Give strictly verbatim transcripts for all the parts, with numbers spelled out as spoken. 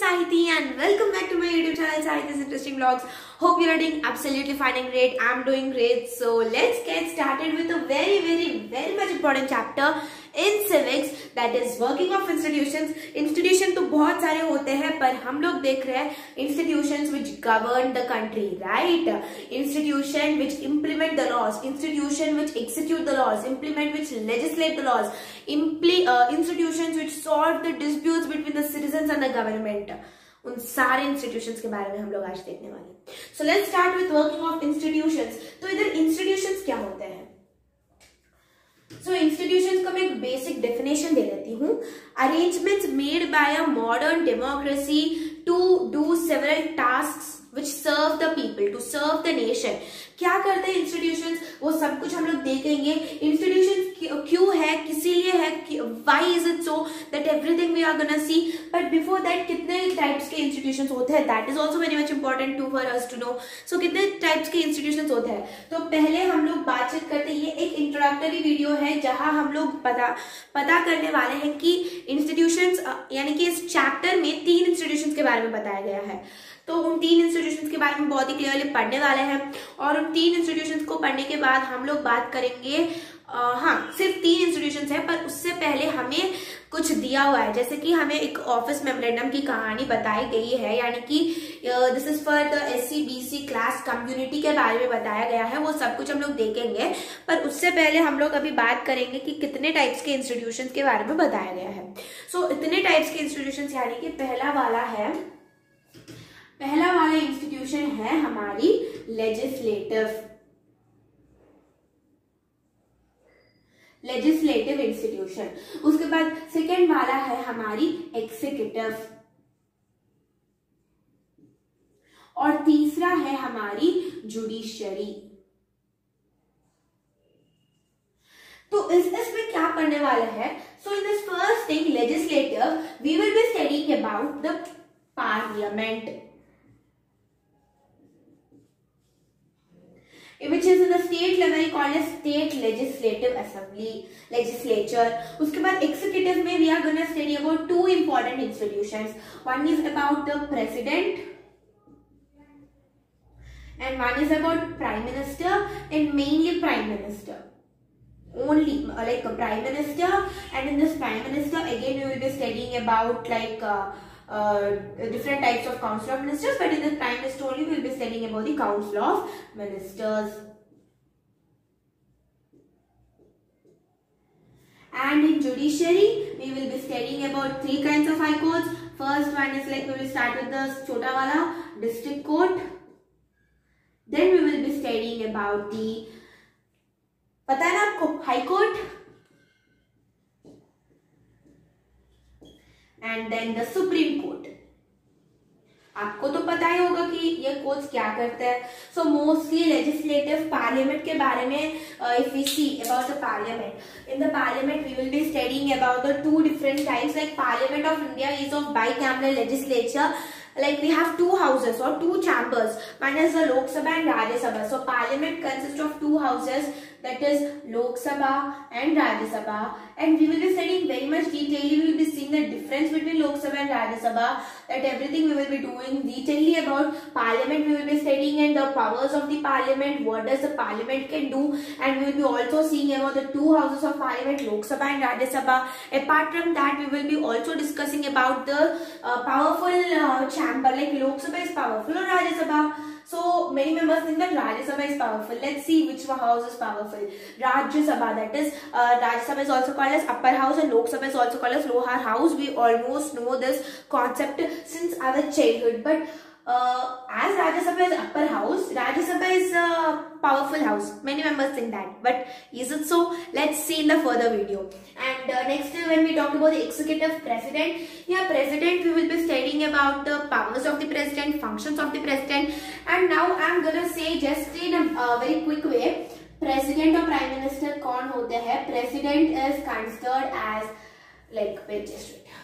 Sahiti and welcome back to my YouTube channel Sahiti's Interesting Vlogs. Hope you are doing absolutely fine and great. I'm doing great. So let's get started with a very very very much important chapter in civics, that is working of institutions. Institution तो बहुत सारे होते हैं पर हम लोग देख रहे हैं institutions which govern the country, right? Institution which implement the laws, institution which execute the laws, implement which legislate the laws, impli uh, institutions which solve the disputes between the citizens and the government. उन सारे institutions के बारे में हम लोग आज देखने वाले हैं. So let's start with working of institutions. तो इधर institutions क्या होते हैं? So institutions का मैं एक basic definition दे देती हूँ. Arrangements made by a modern democracy to do several tasks which serve the people, to serve the nation. क्या करते हैं institutions? वो सब कुछ हम लोग देखेंगे. Institutions क्यों है, किसी लिए है, why is it so, that everything we are gonna see. But before that कितने types के institutions होते हैं, that is also very much important too for us to know. So कितने types के institutions होते हैं. तो पहले हम लोग बातचीत करते हैं. ये एक introductory video है जहाँ हम लोग पता पता करने वाले हैं कि institutions यानी कि इस chapter में तीन institutions के बारे में बताया गया है. तो उन तीन इंस्टीट्यूशंस के बारे में बहुत ही क्लियरली पढ़ने वाले हैं और उन तीन इंस्टीट्यूशंस को पढ़ने के बाद हम लोग बात करेंगे. आ, हाँ सिर्फ तीन इंस्टीट्यूशंस हैं पर उससे पहले हमें कुछ दिया हुआ है, जैसे कि हमें एक ऑफिस मेमोरेंडम की कहानी बताई गई है, यानी कि this is for the S C B C class community के बारे में बताया गया है. वो सब कुछ हम लोग देखेंगे पर उससे पहले हम लोग अभी बात करेंगे कि कितने टाइप्स के इंस्टीट्यूशंस के बारे में बताया गया है. सो so, इतने टाइप्स के इंस्टीट्यूशंस यानी कि पहला वाला है पहला वाला इंस्टीट्यूशन है हमारी लेजिस्लेटिव लेजिस्लेटिव इंस्टीट्यूशन. उसके बाद सेकेंड वाला है हमारी एग्जीक्यूटिव और तीसरा है हमारी जुडिशरी. तो इस इसमें क्या पढ़ने वाला है? So in this first thing legislative we will be studying about the parliament, which is in the state level called as state legislative assembly, legislature. उसके बाद executive में we are going to study about two important institutions. One is about the president and one is about prime minister, and mainly prime minister. Only like a prime minister, and in this prime minister again we will be studying about like uh, Uh, different types of council of ministers, but in the prime minister only we will be studying about the council of ministers. And in judiciary we will be studying about three kinds of high courts. First one is like we will start with the chota wala district court. Then we will be studying about the पता है ना आपको high court, and then the Supreme Court. आपको तो पता ही होगा कि ये कोर्ट्स क्या करते हैं. सो मोस्टली लेजिस्लेटिव पार्लियामेंट के बारे में if we see about the parliament, in the parliament we will be studying about the two different types. Like parliament of India is of bicameral legislature. Like we have two houses or two chambers. One is the Lok Sabha and Rajya Sabha. So parliament consists of two houses, that is Lok Sabha and Rajya Sabha. And we will be studying very much detailedly. We will be seeing the difference between Lok Sabha and Rajya Sabha. That everything we will be doing detailedly about parliament. We will be studying and the powers of the parliament. What does the parliament can do? And we will be also seeing about the two houses of parliament, Lok Sabha and Rajya Sabha. Apart from that, we will be also discussing about the uh, powerful uh, chamber, like Lok Sabha is powerful or Rajya Sabha. So many members think that Rajya Sabha is powerful. Let's see which house is powerful. Rajya Sabha, that is uh, Rajya Sabha is also called as upper house and Lok Sabha is also called as lower house. We almost know this concept since our childhood, but uh, as Rajya Sabha is upper house, Rajya Sabha is a powerful house. Many members think that, but is it so? Let's see in the further video. And uh, next when we talk about the executive president, yeah, president we will be studying about the powers of the president, functions of the president. And now I am gonna say just in a uh, very quick way, president or prime minister कौन होते हैं? President is considered as like wait just wait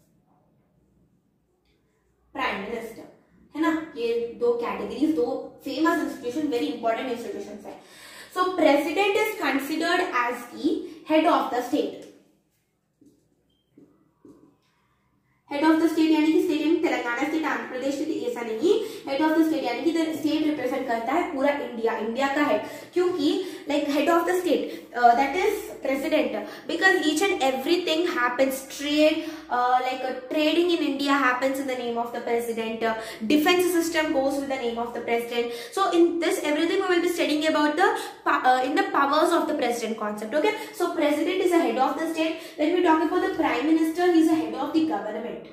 prime minister, है ना. ये दो categories, दो famous institution, very important institutions है. So president is considered as the head of the state. Head of the state यानी कि स्टेट यानी Telangana state, Andhra Pradesh state, ऐसा नहीं। हेड ऑफ द स्टेट यानी कि स्टेट रिप्रेजेंट करता है पूरा इंडिया, इंडिया का हेड, क्योंकि like head of the state that is president, because each and everything happens, trade like trading in India happens in the name of the president, defence system goes with the name of the president. So in this everything we will be studying about the in the powers of the president concept. Okay, so president is the head of the state. Let me talk about the prime minister. He is the head of the government.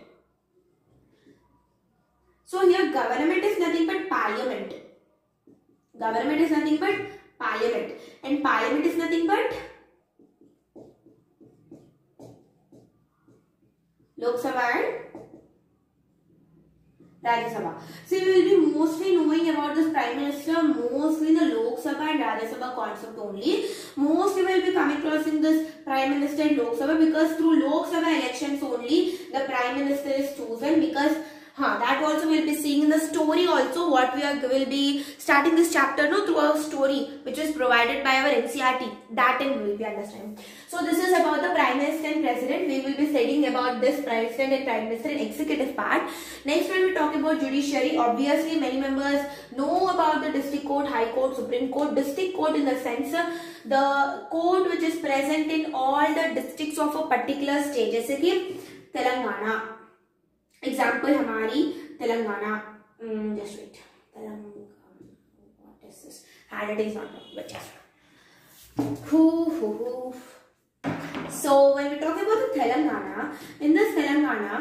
So here government is nothing but parliament. Government is nothing but parliament, and parliament is nothing but Lok Sabha and Rajya Sabha. So you will be mostly knowing about this prime minister mostly in the Lok Sabha and Rajya Sabha concept only. Mostly will be coming across in this prime minister and Lok Sabha, because through Lok Sabha elections only the prime minister is chosen. Because huh, that also we'll be seeing in the story also, what we are will be starting this chapter no through a story which is provided by our N C R T. That and we will be understanding. So this is about the prime minister and president. We will be studying about this president and prime minister and executive part. Next when we talk about judiciary, obviously many members know about the district court, high court, supreme court. District court in the sense the court which is present in all the districts of a particular state. जैसे कि Telangana example हमारी Telangana, just wait, Telangana, what is this, hand is not but just हु हु हु. So when we talk about the Telangana, in this Telangana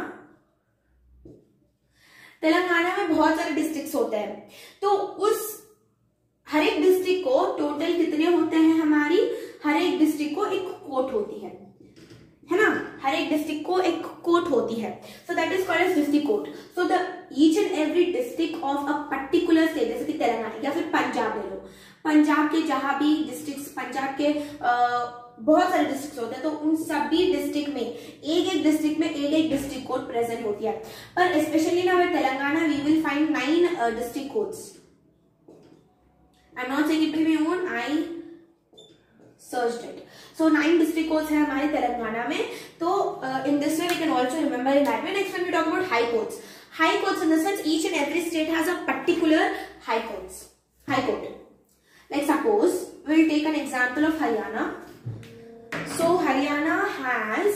Telangana में बहुत सारे districts होते हैं. तो उस हर एक डिस्ट्रिक्ट को टोटल कितने होते हैं, हमारी हर एक डिस्ट्रिक्ट को एक कोर्ट होती है, है ना, हर एक डिस्ट्रिक्ट को एक कोर्ट होती है. So that is called as district court. So the each and every district of a particular state, जैसे कि तेलंगाना या फिर पंजाब ले लो, पंजाब के जहां भी डिस्ट्रिक्ट्स, पंजाब के आ, बहुत सारे डिस्ट्रिक्ट होते हैं, तो उन सभी डिस्ट्रिक्ट में एक एक डिस्ट्रिक्ट में एक एक डिस्ट्रिक्ट कोर्ट प्रेजेंट होती है. पर स्पेशली ना Telangana we will find nine district courts. I am not saying it by my own, I searched it. So nine district courts है हमारे तेलंगाना में. तो in this way we can also remember in that way. Next when we talk about high courts, high courts in the sense each and every state has a particular high courts, high court. Like suppose we will take an example of Haryana. So Haryana has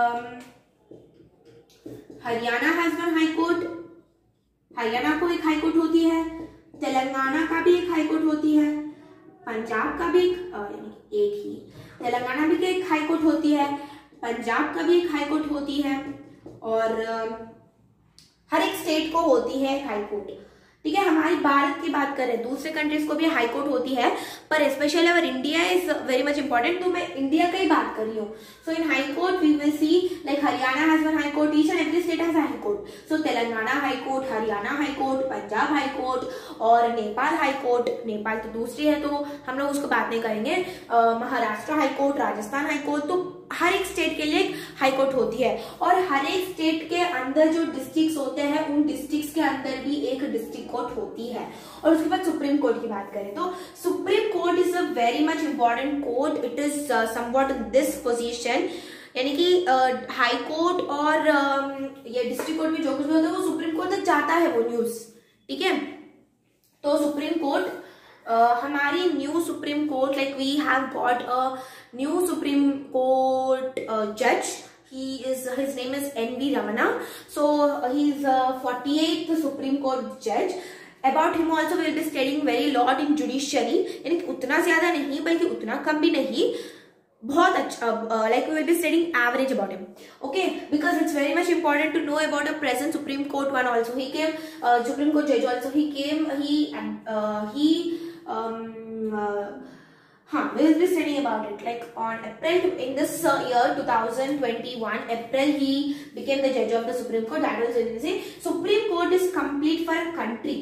Haryana has one high court. Haryana को एक high court होती है, तेलंगाना का भी एक high court होती है, पंजाब का भी एक, यानी एक ही, तेलंगाना भी एक हाई कोर्ट होती है, पंजाब का भी एक हाई कोर्ट होती है, और हर एक स्टेट को होती है हाई कोर्ट. ठीक है, हमारी भारत की बात करें, दूसरे कंट्रीज को भी हाई कोर्ट होती है, पर specially our India is very much important. तो मैं इंडिया का ही बात कर रही हूँ. So in high court we will see like Haryana has one high court, each and every state has high court. So Telangana high court, Haryana high court, Punjab high court, और Nepal high court. Nepal तो दूसरी है तो हम लोग उसको बात नहीं करेंगे. Maharashtra high court, Rajasthan high court. तो हर एक स्टेट के लिए हाई कोर्ट होती है, और हर एक स्टेट के अंदर जो डिस्ट्रिक्ट्स होते हैं उन डिस्ट्रिक्ट्स के अंदर भी एक डिस्ट्रिक्ट कोर्ट होती है. और उसके बाद सुप्रीम कोर्ट की बात करें तो supreme court is a very much important court. It is somewhat this position, यानी कि हाई कोर्ट और uh, ये डिस्ट्रिक्ट कोर्ट में जो कुछ भी होता है वो सुप्रीम कोर्ट तक जाता है वो न्यूज. ठीक है, तो सुप्रीम कोर्ट Uh, हमारी new supreme court, like we have got a new supreme court जज. he is his name is N V Ramana. So uh, he is a forty-eighth Supreme Court judge. About him also we will be studying very lot in judiciary. यानी उतना ज्यादा नहीं बल्कि उतना कम भी नहीं, बहुत अच्छा. Like we will be studying average about him. Okay, because it's very much important to know about the present supreme court one also. He came supreme court जज also. He came he he Um, uh, huh, we will be studying about it. Like on April in this uh, year twenty twenty-one, April he became the judge of the Supreme Court. That was when we say Supreme Court is complete for a country.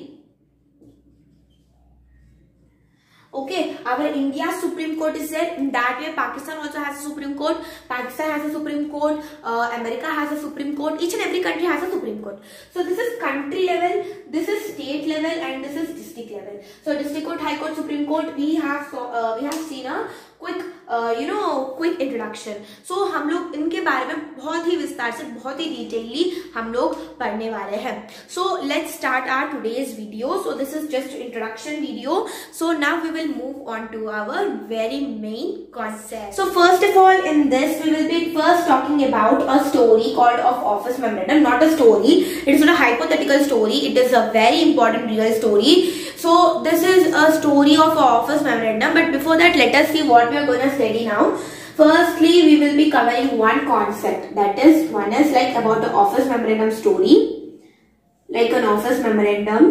Okay, our India Supreme Court is there. In that way, Pakistan also has a Supreme Court. Pakistan has a Supreme Court. Uh, America has a Supreme Court. Each and every country has a Supreme Court. So this is country level, this is state level, and this is district level. So district court, high court, Supreme Court. We have uh, we have seen a quick you know quick introduction. So हम लोग इनके बारे में बहुत ही विस्तार से, बहुत ही detailed हम लोग पढ़ने वाले हैं. So let's start our today's video. So this is just introduction video. So now we will move on to our very main concept. So first of all in this we will be first talking about a story called of office memorandum. Not a story, it is not a hypothetical story, it is a very important real story. So this is a story of a office memorandum, but before that let us see what we are going to study now. Firstly we will be covering one concept, that is one is like about the office memorandum story, like an office memorandum.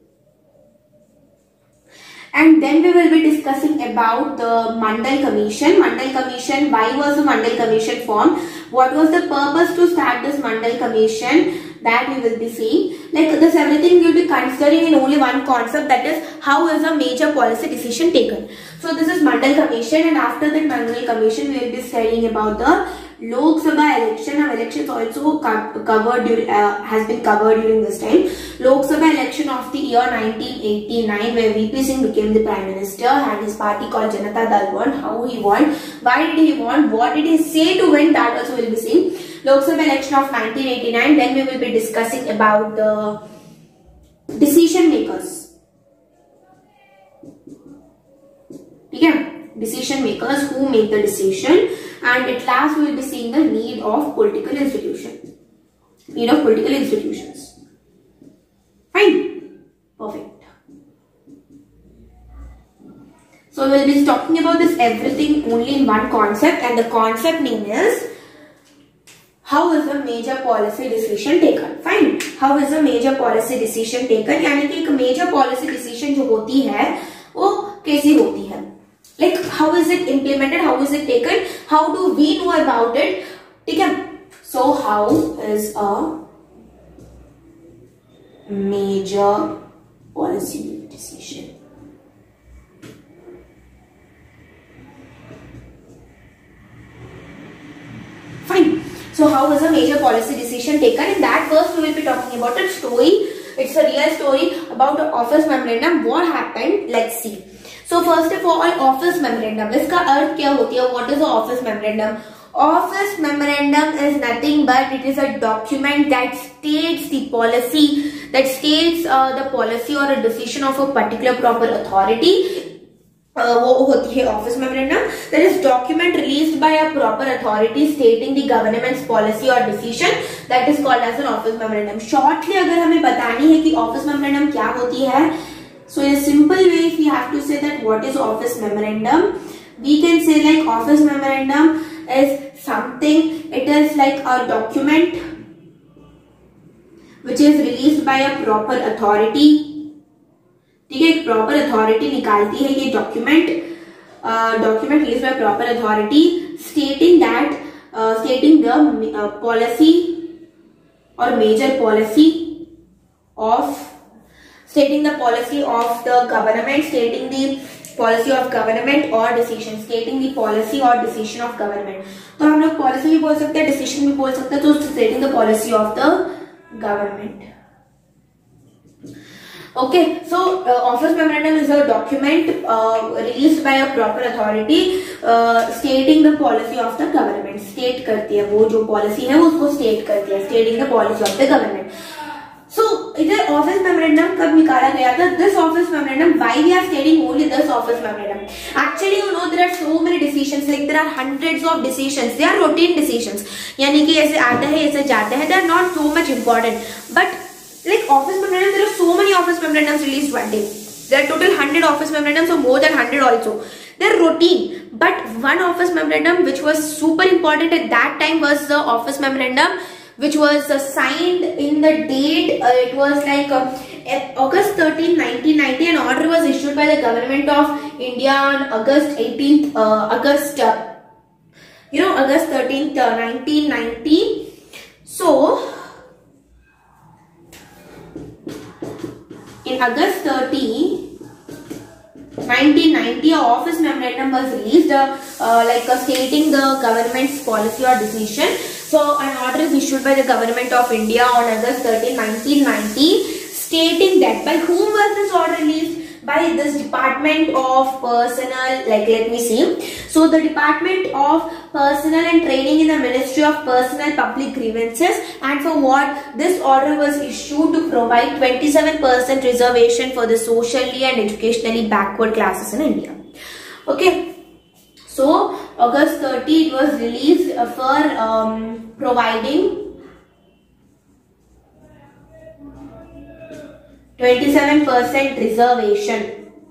And then we will be discussing about the Mandal Commission. Mandal Commission, why was the Mandal Commission formed? What was the purpose to start this Mandal Commission? That we will be seeing. Like this everything we will be considering in only one concept, that is how is a major policy decision taken. So this is Mandal Commission, and after that Mandal Commission we will be studying about the Lok Sabha election. Now elections also covered during, uh, has been covered during this time. Lok Sabha election of the year nineteen eighty-nine, where V P Singh became the Prime Minister and his party called Janata Dal won. How he won, why did he won, what did he say to win, that also will be seen. Lok Sabha election of nineteen eighty-nine. Then we will be discussing about the decision makers. Okay, decision makers who make the decision. And at last we will be seeing the need of political institution. Need of political institutions. Fine. Perfect. So we will be talking about this everything only in one concept, and the concept name is how is a major policy decision taken. Fine. How is a major policy decision taken? यानी कि एक major policy decision जो होती है वो कैसी होती है? Like how is it implemented? How is it taken? How do we know about it? ठीक है? So how is a major policy decision? Fine. So how is a major policy decision taken? In that first we will be talking about a story. It's a real story about the office memorandum. What happened? Let's see. So first of all, office memorandum. इसका अर्थ क्या होती है? What is the office memorandum? Office memorandum is nothing but it is a document that states the policy, that states uh, the policy or a decision of a particular proper authority. Uh, वो होती है office memorandum. That is document released by a proper authority stating the government's policy or decision. That is called as an office memorandum. Shortly अगर हमें बतानी है कि office memorandum क्या होती है, so in a simple way, if we have to say that what is office memorandum, we can say like office memorandum is something, it is like a document which is released by a proper authority. ठीक है, एक proper authority निकालती है ये document, uh, document released by proper authority stating that, uh, stating the uh, policy or major policy of stating the policy of the government, stating the policy of government or decision, stating the policy or decision of government. तो हम लोग policy भी बोल सकते हैं, decision भी बोल सकते हैं. तो stating the policy of the government. Okay, so uh, office memorandum is a document uh, released by a proper authority uh, stating the policy of the government. State करती है, वो जो policy है वो उसको state करती है, stating the policy of the government. So इधर office memorandum कब निकाला गया था? This office memorandum, why we are studying only this office memorandum? Actually you know there are so many decisions, like there are hundreds of decisions, they are routine decisions, यानी कि ऐसे आता है ऐसे जाता है, they are not so much important. But like office memorandum, there are so many office memorandums released one day. There are total one hundred office memorandums, or more than one hundred also. They are routine, but one office memorandum which was super important at that time was the office memorandum which was uh, signed in the date, uh, it was like uh, August thirteenth nineteen ninety. An order was issued by the government of India on August eighteenth, uh, August, uh, you know, August thirteenth, uh, nineteen ninety. So, in August thirteenth, nineteen ninety, a office memorandum was released, uh, uh, like uh, stating the government's policy or decision. So, an order is issued by the government of India on August thirteenth, nineteen ninety, stating that by whom was this order released? by this Department of Personnel, like let me see. So the Department of Personnel and Training in the Ministry of Personnel Public Grievances, and for what this order was issued to provide twenty-seven percent reservation for the socially and educationally backward classes in India. Okay, so August thirtieth it was released uh, for um, providing twenty-seven percent reservation.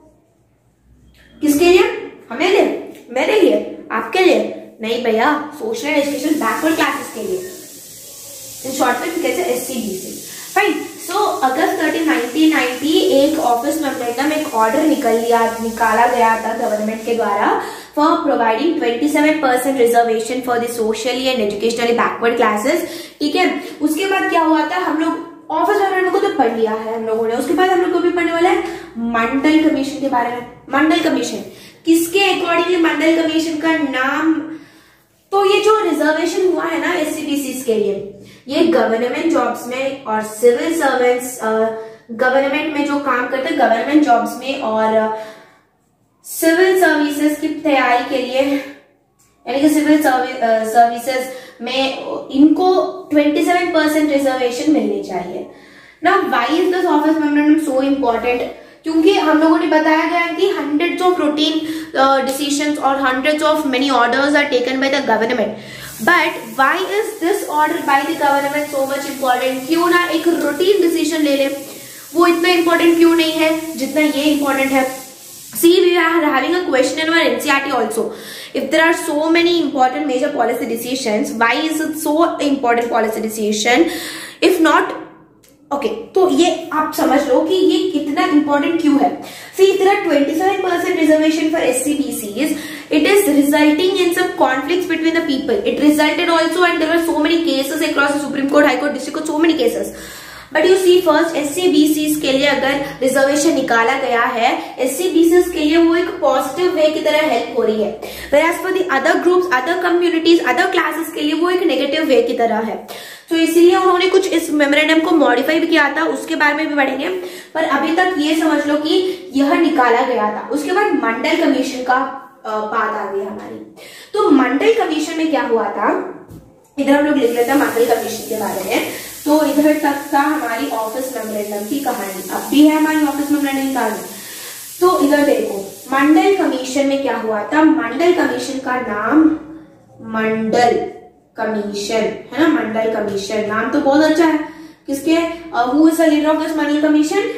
किसके लिए? हमें लिए, मेरे लिए, आपके लिए नहीं भैया, social and education backward classes के लिए. इन शॉर्ट में कैसे S C B C. Fine. So August thirteen nineteen ninety एक ऑफिस मेमोरेंडम, एक ऑर्डर निकल लिया निकाला गया था गवर्नमेंट के द्वारा for providing twenty-seven percent reservation for the socially and educationally backward classes. ठीक है. उसके बाद क्या हुआ था, हम लोग ऑफिस मेमोरेंडम को तो पढ़ लिया है हम लोगों ने. उसके बाद हम लोग को भी पढ़ने वाला है मंडल कमीशन के बारे में. मंडल कमीशन किसके अकॉर्डिंगली मंडल कमीशन का नाम. तो ये जो रिजर्वेशन हुआ है ना एससीबीसी के लिए, ये गवर्नमेंट जॉब्स में और सिविल सर्वेंट्स, गवर्नमेंट में जो काम करते हैं गवर्नमेंट जॉब्स में और सिविल सर्विसेज की तैयारी के लिए, यानी कि सिविल सर्विसेज में इनको twenty-seven percent रिजर्वेशन मिलनी चाहिए. Now why is this office memorandum so important? क्योंकि हम लोगों ने बताया गया कि हंड्रेड्स ऑफ रूटीन डिसीजंस और hundreds of many orders are taken by the government. But why is this order by the government so much important? क्यों ना एक रूटीन डिसीजन ले ले, वो इतना इंपॉर्टेंट क्यों नहीं है जितना ये इंपॉर्टेंट है? See, we are having a question in our N C E R T also. If there are so many important major policy decisions, why is it so important policy decision? If not, okay, तो ये आप समझ लो कि ये कितना important क्यों है. See, if there are twenty-seven percent reservation for S C B Cs, it is resulting in some conflicts between the people. It resulted also, and there were so many cases across the Supreme Court, High Court, District Court, so many cases. But you see first S C B Cs के लिए अगर reservation निकाला गया है, एससीबीसीज के लिए वो एक पॉजिटिव वे की तरह हेल्प हो रही है. whereas for the other groups, other communities, other classes के लिए वो एक नेगेटिव वे की तरह है. तो so, इसीलिए उन्होंने कुछ इस मेमोरेंडम को मॉडिफाई भी किया था, उसके बारे में भी पढ़ेंगे. पर अभी तक ये समझ लो कि यह निकाला गया था. उसके बाद मंडल कमीशन का बात आ गई हमारी. तो मंडल कमीशन में क्या हुआ था, इधर हम लोग लिख लेते हैं मंडल कमीशन के बारे में. तो इधर तक का हमारी ऑफिस मेमोरेंडम की कहानी. अब भी है हमारी ऑफिस मेमोरेंडम की कहानी. तो इधर देखो मंडल कमीशन में क्या हुआ था. मंडल कमीशन का नाम मंडल कमीशन है ना. मंडल कमीशन नाम तो बहुत अच्छा है. किसके? Who is the leader of this Mandal commission?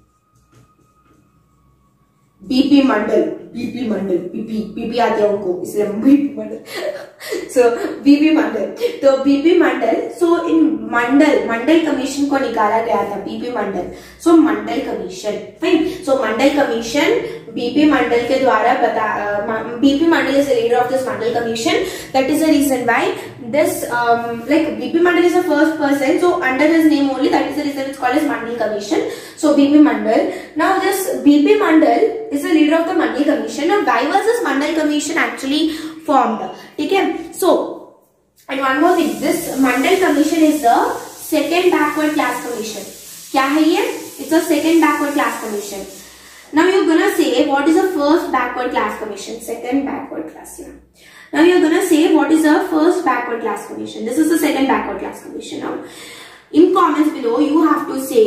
B P Mandal. B P Mandal, B P B P आते हैं उनको, इसलिए बीपी मंडल. सो बीपी मंडल. तो बीपी मंडल, सो इन मंडल मंडल कमीशन को निकाला गया था B P Mandal. So Mandal commission, fine. So Mandal commission B P Mandal के द्वारा बता. B P Mandal is the leader of this Mandal commission. That is the reason why this um, like B P Mandal is the first person, so under his name only, that is the reason it's called as Mandal Commission. So B P Mandal. Now this B P Mandal is the leader of the Mandal Commission. Now why was this Mandal Commission actually formed? Okay, so and one more thing, this Mandal Commission is the second backward class commission. क्या है ये? It's a second backward class commission. Now you're gonna say what is the first backward class commission? Second backward class, yeah. Now you're gonna say what is the first backward class commission? This is the second backward class commission. Now in comments below you have to say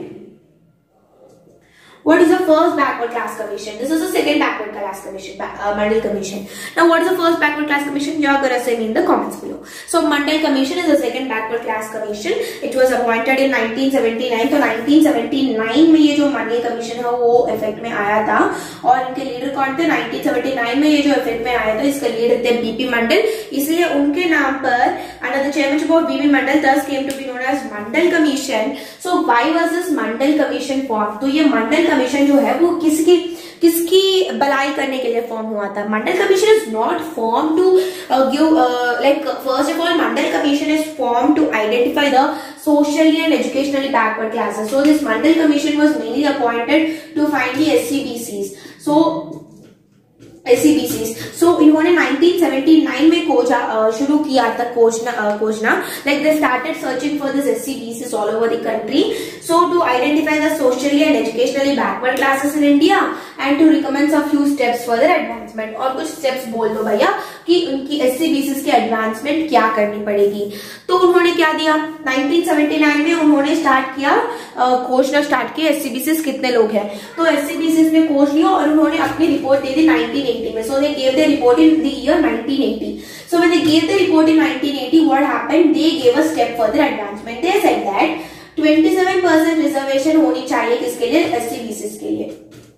what is the first backward class commission. This is the second backward class commission, uh, Mandal Commission. Now what is the first backward class commission? You are gonna say me in the comments below. So Mandal Commission is the second backward class commission. It was appointed in nineteen seventy-nine. तो nineteen seventy-nine में ये जो Mandal Commission है वो effect में आया था. और इनके लीडर कौन थे? nineteen seventy-nine में ये जो इफेक्ट में आया था, इसका लीडर थे बीपी मंडल. इसलिए उनके नाम पर under the chairmanship of B P Mandal thus came to be known as Mandal Commission. So why was this Mandal Commission formed? तो ये मंडल कमीशन जो है वो किसकी किसकी भलाई करने के लिए फॉर्म हुआ था? Mandal commission is not form to give like first of all Mandal commission is form to identify the socially and educationally backward classes. So this Mandal Commission was mainly appointed to find the S C B Cs. So S C B C. So इन्होंने nineteen seventy nine में खोजा शुरू किया था खोजना खोजना like they started searching for this S C B C all over the country, so to identify the socially and educationally backward classes in India and to recommend a few steps for their advancement. और कुछ steps बोल दो भैया कि उनकी SCBC की advancement क्या करनी पड़ेगी। तो उन्होंने क्या दिया, नाइनटीन सेवेंटी नाइन में उन्होंने स्टार्ट किया खोजना स्टार्ट किया एससीबीसी कितने लोग हैं। तो एससीबीसी ने खोज लिया और उन्होंने अपनी रिपोर्ट दे दी नाइनटीन एटी में। So they gave their report in the year nineteen eighty. So when they gave the report in nineteen eighty, what happened? They gave a step further advancement. They said that twenty-seven percent reservation होनी चाहिए किसके लिए, SCBC के लिए।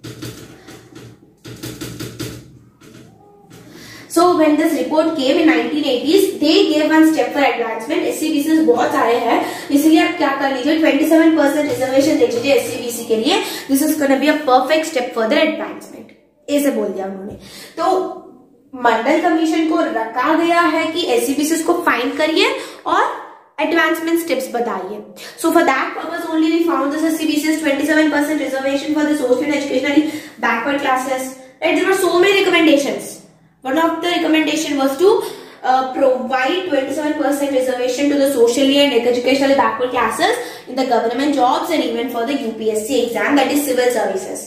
So when this report came in nineteen eighties, they gave one step for advancement. S C B C बहुत सारे हैं, इसलिए आप क्या कर लीजिए, twenty-seven percent reservation दे दीजिए एससीबीसी के लिए। This is gonna be a perfect step further advancement. ऐसे बोल दिया उन्होंने। तो मंडल कमीशन को रखा गया है कि एससीबीसी को फाइंड करिए और एडवांसमेंट स्टेप्स बताइए। So for that purpose only we found this SCBC twenty-seven percent reservation for the social and educationally backward classes. Right, there were so many recommendations. One of the recommendation was to provide twenty-seven percent reservation to the socially and educationally backward classes in the government jobs and even for the U P S C exam, that is civil services.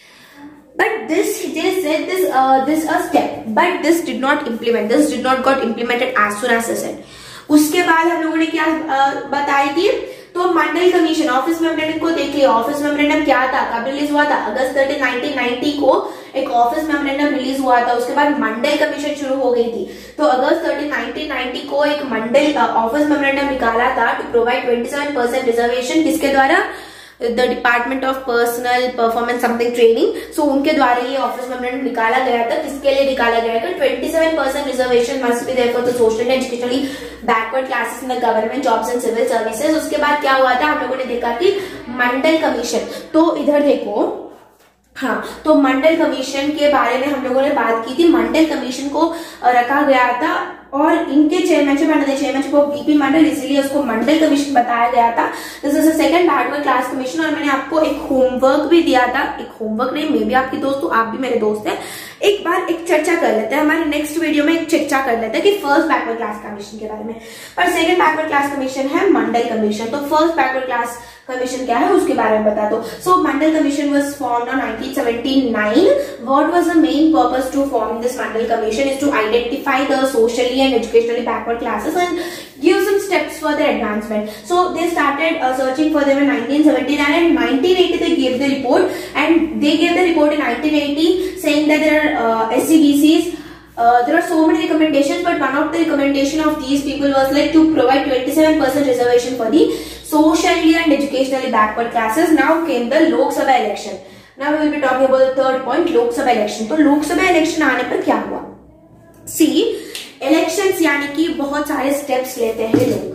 But this, they said this, uh, this a step, but this did not implement. This did not got implemented as soon as I said. उसके बाद हम लोगों ने क्या बताई थी, तो मंडल commission office memorandum को देखिए। ऑफिस मेमोरेंडम क्या था, कब रिलीज हुआ था, अगस्त थर्टीन नाइनटीन नाइंटी को एक ऑफिस मेमोरेंडम रिलीज हुआ था। उसके बाद मंडल कमीशन शुरू हो गई थी। तो अगस्त थर्टीन नाइनटीन नाइंटी को एक मंडल ऑफिस मेमोरेंडम निकाला था to provide twenty-seven percent reservation, किसके द्वारा, the department of personal performance something training. So उनके द्वारा ये ऑफिस मेमोरेंडम निकाला गया था। किसके लिए निकाला गया था, twenty-seven percent reservation must be there for the social and educationally backward classes in the government jobs and civil services. उसके बाद क्या हुआ था, हम लोगों ने देखा कि मंडल कमीशन। तो इधर देखो, हाँ, तो मंडल कमीशन के बारे में हम लोगों ने बात की थी। मंडल कमीशन को रखा गया था और इनके chairmanship under the chairmanship of BP Mandal, इसीलिए उसको मंडल कमीशन बताया गया था। This is the second backward class commission. और मैंने आपको एक होमवर्क भी दिया था, एक होमवर्क नहीं, मे भी आपके दोस्त, आप भी मेरे दोस्त हैं। एक बार एक चर्चा कर लेते हैं, हमारे नेक्स्ट वीडियो में एक चर्चा कर लेते हैं कि फर्स्ट बैकवर्ड क्लास कमीशन के बारे में। पर सेकंड बैकवर्ड क्लास कमीशन है मंडल कमीशन। तो फर्स्ट बैकवर्ड क्लास कमीशन क्या है उसके बारे में बता दो। So Mandal commission was formed on nineteen seventy nine. What was the main purpose to form this Mandal commission is to identify the socially and educationally backward classes and give some steps for their advancement. So they started uh, searching for them in nineteen seventy-nine, and nineteen eighty they gave the report, and they gave the report in nineteen eighty saying that there are uh, S C B Cs. Uh, there are so many recommendations, but one of the recommendation of these people was like to provide twenty-seven percent reservation for the socially and educationally backward classes. Now came the Lok Sabha election. Now we will be talking about the third point, Lok Sabha election. तो लोक सभा election आने पर क्या हुआ? See, elections यानी कि बहुत सारे स्टेप्स लेते हैं लोग।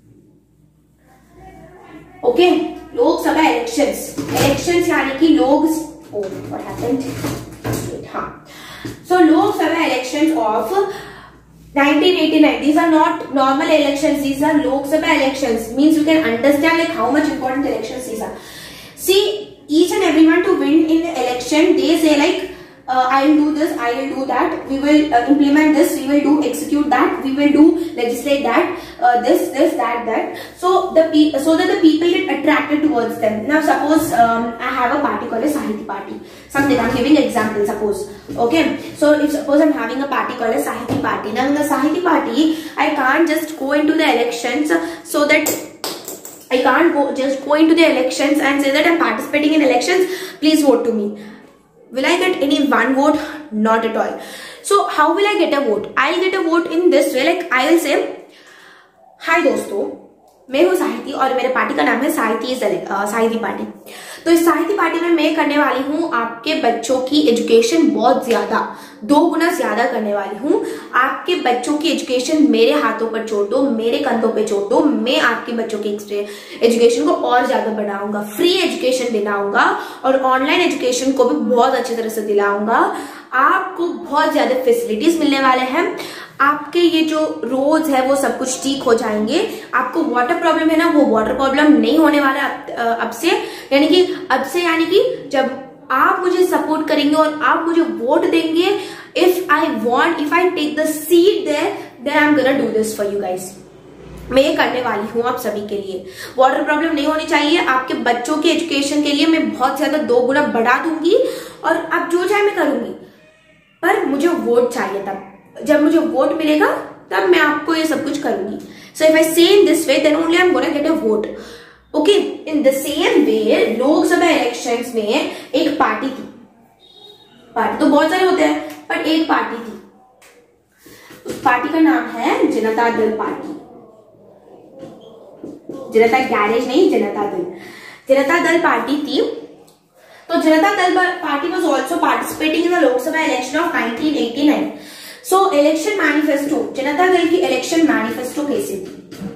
ओके, लोकसभा इलेक्शंस, इलेक्शंस यानी कि लोग, ओ व्हाट हैपेंड, हाँ, so Lok Sabha elections of nineteen eighty-nine, these are not normal elections, these are Lok Sabha elections. Means you can understand like how much important elections these are. See, each and everyone to win in the election, they say like Uh, I will do this, I will do that, we will uh, implement this, we will do execute that, we will do legislate that, uh, this, this, that, that. So the pe so that the people get attracted towards them. Now suppose um, I have a party called a Sahiti party. Something, I'm giving example, suppose. Okay. So if suppose I'm having a party called a Sahiti party. Now in the Sahiti party, I can't just go into the elections so that I can't go just go into the elections and say that I'm participating in elections, please vote to me. Will I get any one vote? Not at all. So how will I get a vote? I'll get a vote in this way. Like I will say, hi दोस्तों, मैं हूँ साहिती और मेरे party का नाम है साहिती साहिती party. तो इस साहिती पार्टी में मैं करने वाली हूँ आपके बच्चों की एजुकेशन बहुत ज्यादा, दो गुना ज्यादा करने वाली हूँ। आपके बच्चों की एजुकेशन मेरे हाथों पर छोड़ दो, मेरे कंधों पे छोड़ दो। मैं आपके बच्चों की एजुकेशन को और ज्यादा बढ़ाऊंगा, फ्री एजुकेशन दिलाऊंगा और ऑनलाइन एजुकेशन को भी बहुत अच्छी तरह से दिलाऊंगा। आपको बहुत ज्यादा फैसिलिटीज मिलने वाले हैं। आपके ये जो रोड्स है वो सब कुछ ठीक हो जाएंगे। आपको वाटर प्रॉब्लम है ना, वो वाटर प्रॉब्लम नहीं होने वाला अब, अब से, यानी कि अब से यानी कि जब आप मुझे सपोर्ट करेंगे और आप मुझे वोट देंगे, if I want, if I take the seat there, then I'm gonna do this for you guys. मैं ये करने वाली हूँ आप सभी के लिए. वाटर प्रॉब्लम नहीं होनी चाहिए. आपके बच्चों के एजुकेशन के लिए मैं बहुत ज्यादा दो गुना बढ़ा दूंगी और अब जो चाहे मैं करूंगी, पर मुझे वोट चाहिए. तब जब मुझे वोट मिलेगा तब मैं आपको ये सब कुछ करूंगी. सो if I say in this way then only I am gonna get a vote. Okay, in the same way Lok Sabha elections में एक पार्टी थी. पार्टी तो बहुत सारे होते हैं, पर एक पार्टी थी. उस पार्टी का नाम है जनता दल पार्टी. जनता गैरेज नहीं, जनता दल. जनता दल पार्टी थी. तो Janata Dal party was also participating in the Lok Sabha election of nineteen eighty nine. So election manifesto, Janata Dal की इलेक्शन मैनिफेस्टो कैसी थी?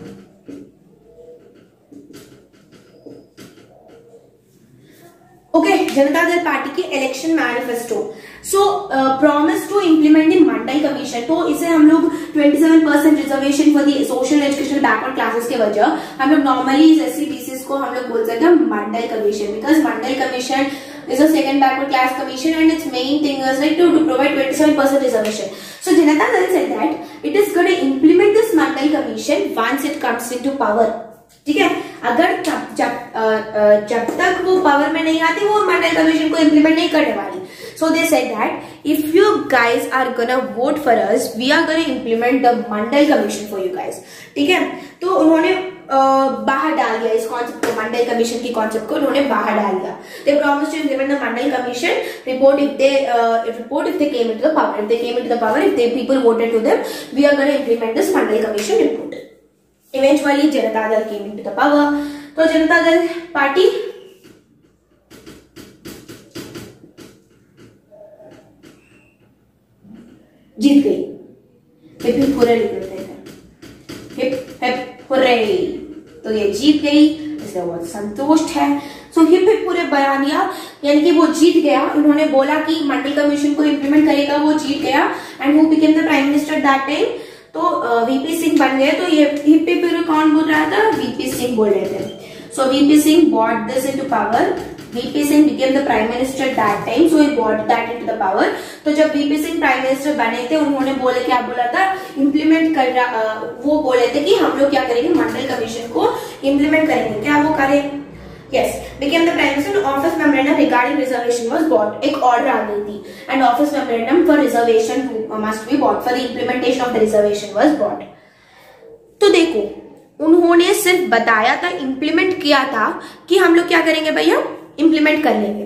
ओके, जनता दल पार्टी की election manifesto. So promise to implement the Mandal commission. तो इसे हम लोग सत्ताईस percent reservation for the social educational backward classes के वजह हम लोग normally S C B C को हम लोग बोल सकते हैं Mandal commission, because Mandal commission is a second backward class commission and its main thing is like to, to provide twenty-seven percent reservation. So Janata Dal said that it is going to implement this Mandal Commission once it comes into power. ठीक है, अगर जब जब जब तक वो power में नहीं आती वो मंडल कमीशन को इम्प्लीमेंट नहीं करने वाली. So they said that if you guys are gonna vote for us, we are gonna implement the Mandal Commission for you guys. ठीक है, तो उन्होंने बाहर डाल दिया इस कॉन्सेप्ट को, मंडल कमीशन की कॉन्सेप्ट को उन्होंने बाहर डाल दिया. They promised to implement the Mandal Commission report if they uh, report if they came into the power. If they came into the power, if the people voted to them, we are gonna implement this Mandal Commission report. Eventually, Janata Dal came into the power. तो Janata Dal party जीत गई. Hip hip hurray निकलते हैं, hip hip hurray. तो ये जीत गई, इसलिए बहुत संतुष्ट है. सो हिप हिप हुर्रे बयानिया, यानी कि वो जीत गया. उन्होंने बोला कि मंडल कमीशन को इम्प्लीमेंट करेगा, वो जीत गया. And who became the prime minister that time? तो वीपी सिंह बन गए. तो ये हिप हिप हुर्रे कौन बोल रहा था? वीपी सिंह बोल रहे थे. So V P Singh brought this into power. V P Singh became the prime minister that time, so he brought that into the power. तो जब V P Singh prime minister बने थे, उन्होंने बोले क्या बोला था? इम्प्लीमेंट कर रहा, वो बोले थे कि हम लोग क्या करेंगे, मंडल कमीशन को इम्प्लीमेंट करेंगे. क्या वो करें? Yes, became the prime minister. Office memorandum regarding reservation was brought. एक order आ गई थी, and office memorandum for reservation must be brought for the implementation of the reservation was brought. तो देखो, उन्होंने सिर्फ बताया था, इंप्लीमेंट किया था कि हम लोग क्या करेंगे भैया, इंप्लीमेंट कर लेंगे.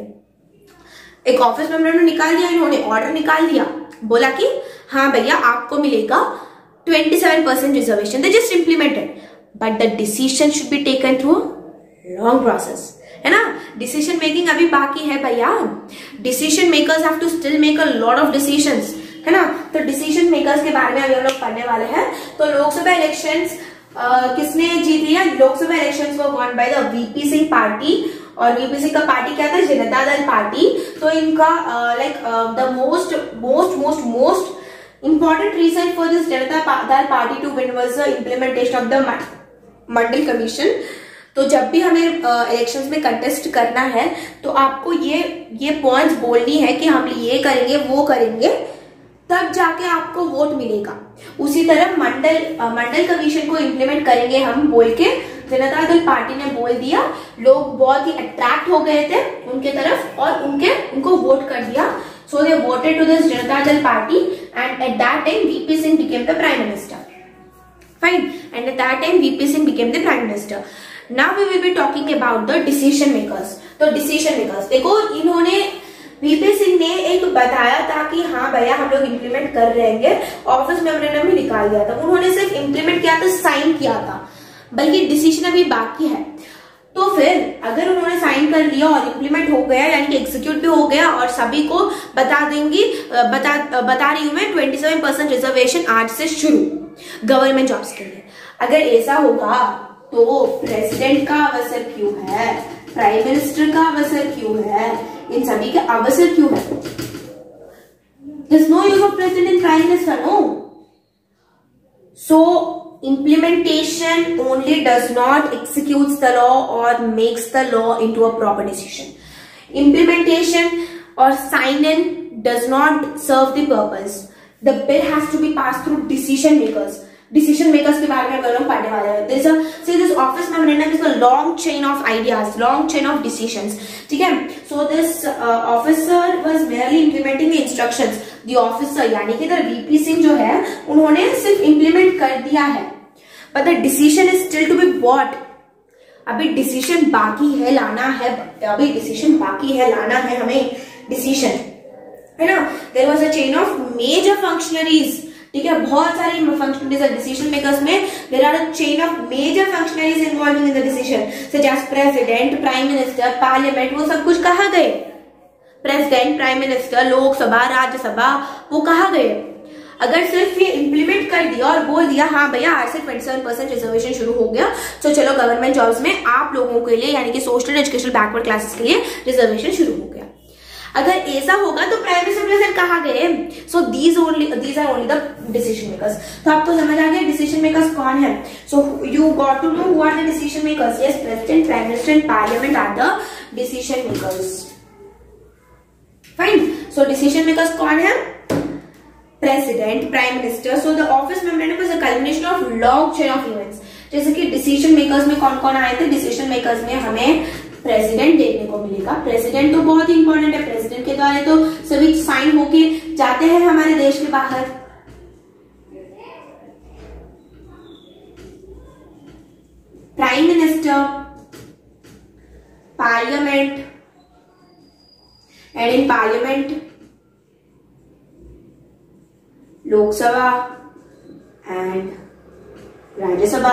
एक ऑफिस मेमोरेंडम निकाल दिया इन्होंने, ऑर्डर निकाल दिया, बोला कि हाँ भैया आपको मिलेगा twenty-seven percent reservation. They just implemented, but the decision should be taken through long process, है ना. डिसीजन मेकिंग अभी बाकी है भैया. Decision makers have to still make a lot of decisions, है ना. तो डिसीजन मेकर्स के बारे में अभी हम लोग पढ़ने वाले हैं. तो लोकसभा इलेक्शंस Uh, किसने जीत लिया? Lok Sabha elections were won by the VP Singh party. और वीपी सिंह का पार्टी क्या था? जनता दल पार्टी. तो इनका like the most most most most important reason for this Janata Dal party to win was the implementation of the Mandal commission. तो जब भी हमें इलेक्शंस uh, में कंटेस्ट करना है तो आपको ये ये पॉइंट्स बोलनी है कि हम ये करेंगे वो करेंगे, तब जाके आपको वोट मिलेगा. उसी तरह मंडल मंडल कमीशन को इम्प्लीमेंट करेंगे हम बोल के जनता दल पार्टी ने बोल दिया. लोग बहुत ही अट्रैक्ट हो गए थे उनके तरफ और उनके उनको वोट कर दिया. So they voted to this Janata Dal party and at that time VP Singh became the prime minister. Fine. And at that time VP Singh became the prime minister. Now we will be talking about the decision makers. तो decision makers देखो, इन्होंने VP Singh ने एक बताया था कि हाँ भैया हम लोग इम्प्लीमेंट कर रहेंगे, ऑफिस मेमोरेंडम भी निकाल दिया था. उन्होंने सिर्फ इम्प्लीमेंट किया था, साइन किया था, बल्कि डिसीजन अभी बाकी है. तो फिर अगर उन्होंने साइन कर लिया और इम्प्लीमेंट हो गया, यानी कि एग्जीक्यूट भी हो गया और सभी को बता देंगी, बता बता रही हूं मैं सत्ताईस परसेंट रिजर्वेशन आज से शुरू गवर्नमेंट जॉब्स के लिए. अगर ऐसा होगा तो प्रेसिडेंट का अवसर क्यों है, प्राइम मिनिस्टर का अवसर क्यों है, इन सभी के अवसर क्यों है? There's no use of president and prime minister, no. So implementation only does not executes the law or makes the law into a proper decision. Implementation or sign in does not serve the purpose. The bill has to be passed through decision makers. Decision makers के बारे में अगर हम पढ़ने वाले हैं, there is a say this office memorandum is a long chain of ideas, long chain of decisions. ठीक है? So this uh, officer was merely implementing the instructions. The officer यानी कि the V P सिंह जो है उन्होंने सिर्फ implement कर दिया है, but the decision is still to be bought. अभी डिसीजन बाकी है लाना है, अभी डिसीजन बाकी है लाना है हमें डिसीजन, है ना? There was a chain of major functionaries. ठीक है, बहुत सारी फंक्शनरीज है डिसीजन मेकर्स में. There are a chain of major functionaries involving in the decision such as president, prime minister, parliament. वो सब कुछ कहाँ गए? President, prime minister, Lok Sabha, Rajya Sabha, वो कहाँ गए? अगर सिर्फ ये इंप्लीमेंट कर दिया और बोल दिया हाँ भैया आज से ट्वेंटी सेवन परसेंट रिजर्वेशन शुरू हो गया, तो चलो गवर्नमेंट जॉब्स में आप लोगों के लिए यानी कि सोशल एजुकेशन बैकवर्ड क्लासेस के लिए रिजर्वेशन शुरू हो गया. अगर ऐसा होगा तो प्राइम मिनिस्टर प्रेसिडेंट कहाँ गए? So these only these are only the decision makers. तो आपको समझ आ गया डिसीजन मेकर्स कौन है. So you got to know who are the decision makers. Yes, president, prime minister and parliament are the decision makers. Fine. So decision makers कौन है? President, prime minister. So the office memorandum is a culmination of long chain of events. जैसे कि decision makers में कौन कौन आए थे? Decision makers में हमें प्रेसिडेंट देखने को मिलेगा. प्रेसिडेंट तो बहुत ही इंपॉर्टेंट है. प्रेसिडेंट के द्वारा तो सभी साइन होके जाते हैं हमारे देश के बाहर. Prime minister, parliament, and in parliament Lok Sabha and Rajya Sabha,